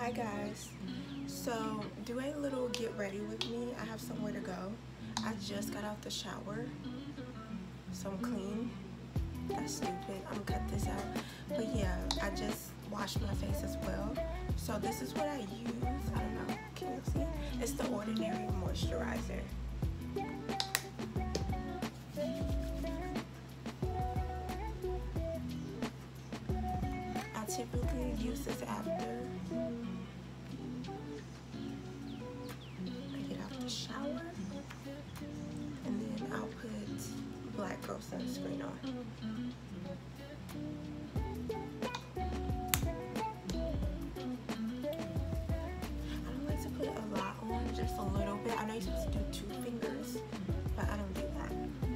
Hi guys, so do a little get ready with me. I have somewhere to go. I just got out the shower, so I'm clean. That's stupid, I'm gonna cut this out. But yeah, I just washed my face as well. So this is what I use. I don't know, can you see? It's the Ordinary moisturizer. I typically use this after I get out the shower, and then I'll put Black Girl sunscreen on. I don't like to put a lot on, just a little bit. I know you're supposed to do 2 fingers, but I don't do that.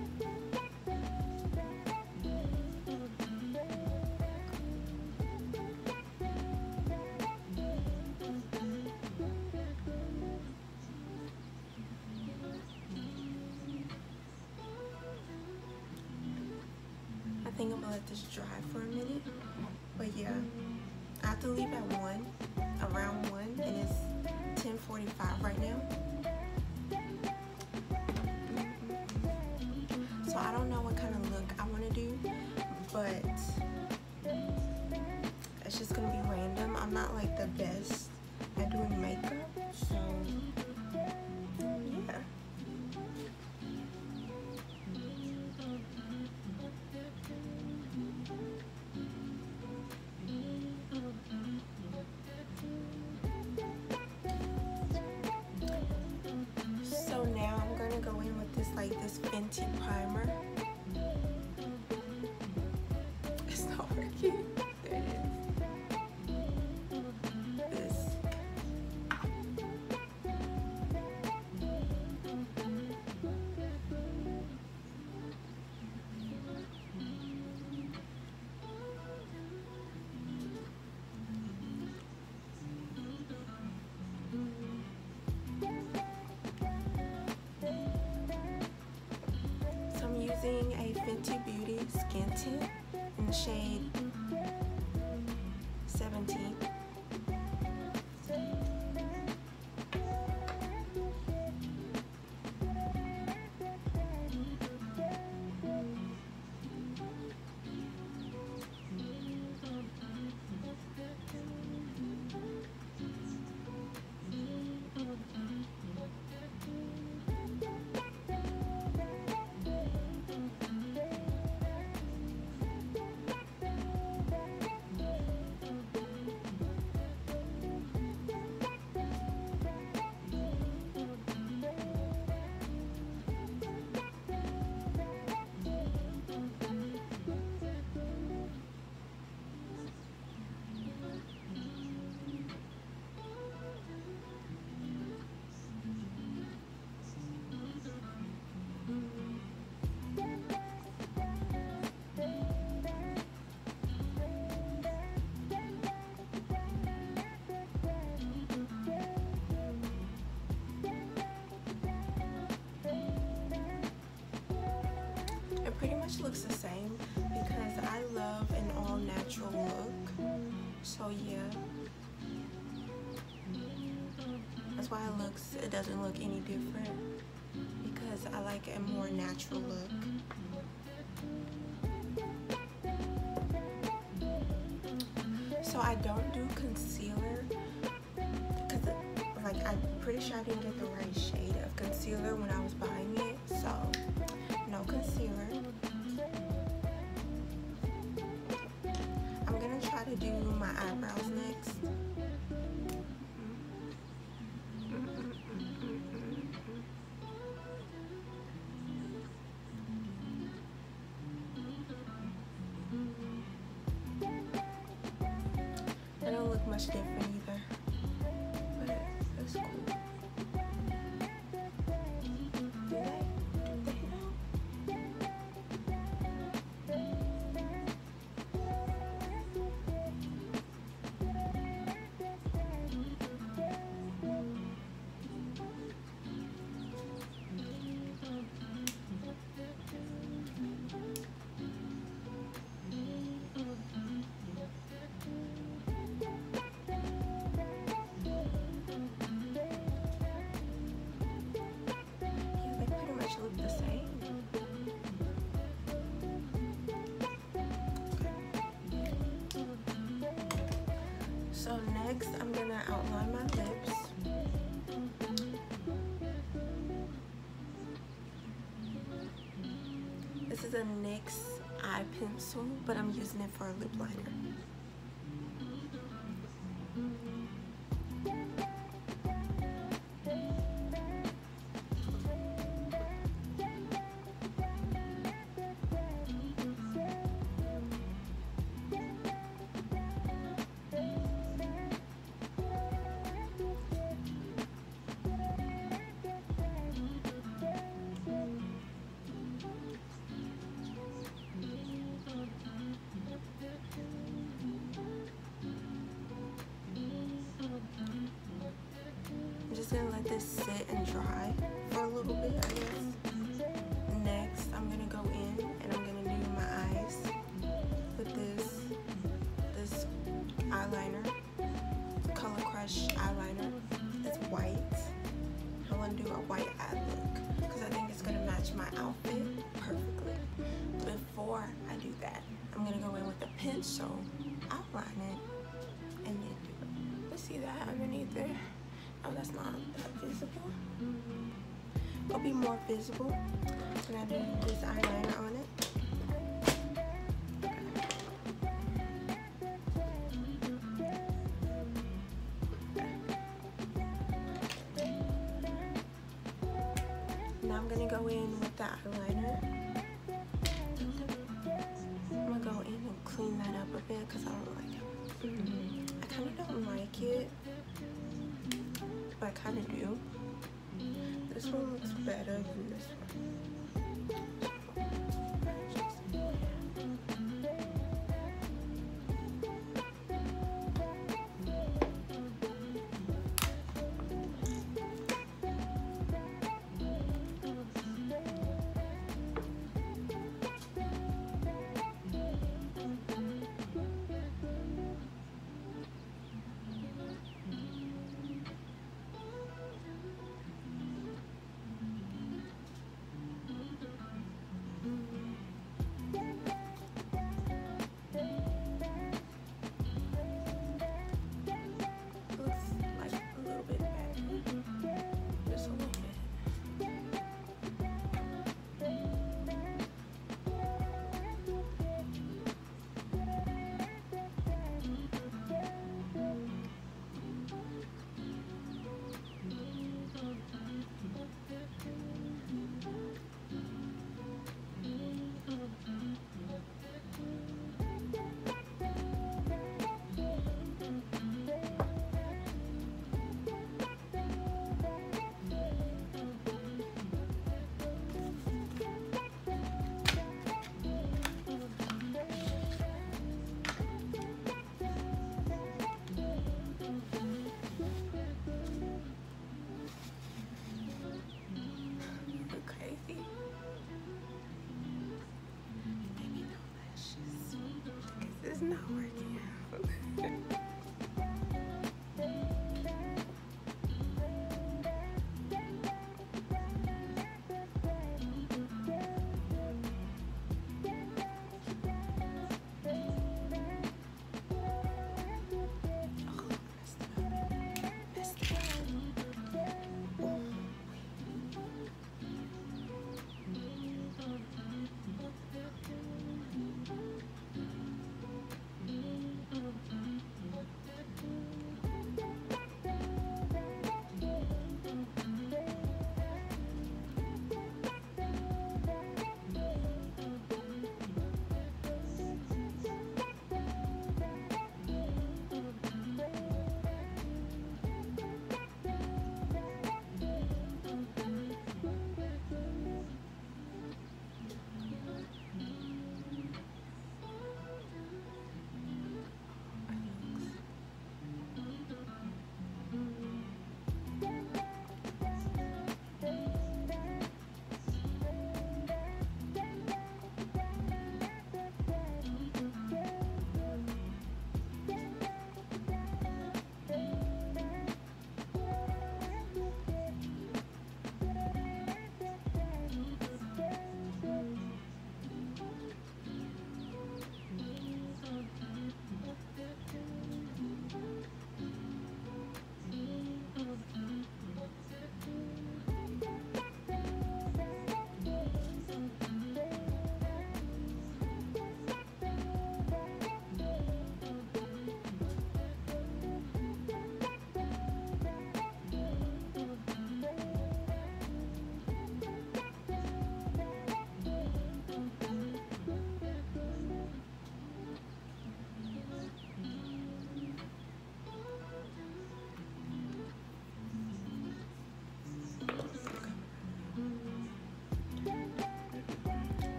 I think I'm gonna let this dry for a minute, but yeah, I have to leave at around 1, and it's 10:45 right now. So I don't know what kind of look I want to do, but it's just gonna be random. I'm not like the best at doing makeup, so yeah. So now I'm gonna go in with this Fenty primer. It's not working. There it is. This. So I'm using a Fenty Beauty Skin Tint in the shade 17. It pretty much looks the same because I love an all-natural look. So yeah, that's why it doesn't look any different, because I like a more natural look. So I don't do concealer because I'm pretty sure I didn't get the right shade of concealer when I was buying it, so no concealer. I'm gonna try to do my eyebrows next. They don't look much different either, but that's cool. Do they know? This is a NYX eye pencil, but I'm using it for a lip liner. I'm just gonna let this sit and dry for a little bit, I guess. Next, I'm gonna go in and I'm gonna do my eyes with this eyeliner, Color Crush eyeliner. It's white. I want to do a white eye look because I think it's gonna match my outfit perfectly. Before I do that, I'm gonna go in with a pencil, outline it, and then do it. You see that underneath there? Oh, that's not that visible. It'll be more visible when I do this eyeliner on it. Now I'm gonna go in with the eyeliner. I'm gonna go in and clean that up a bit because I don't like it. I kind of don't like it, but I kind of do. This one looks better than this one.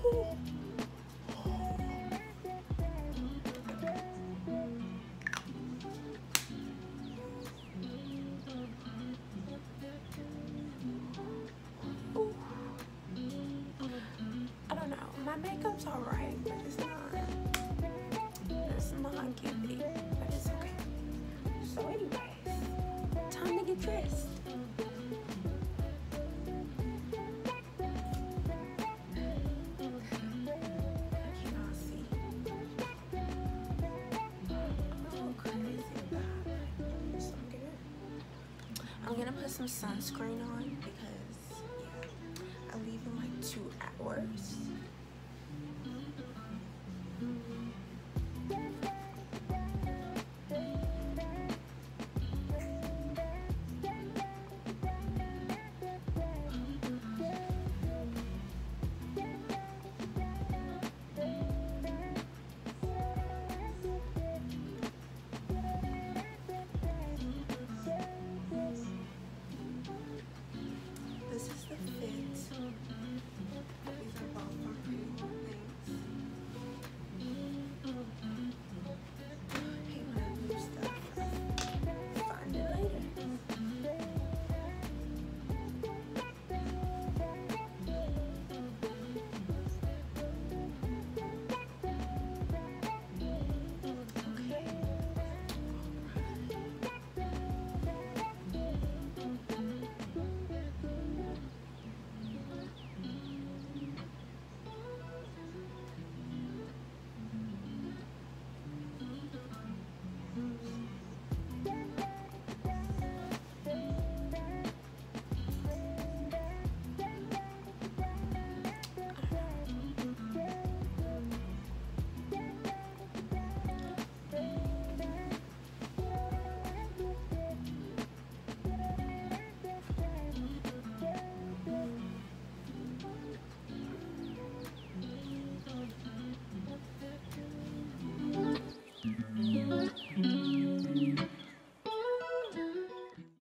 I don't know. My makeup's alright, but it's not cute, but it's okay. So anyways, time to get dressed. I'm gonna put some sunscreen on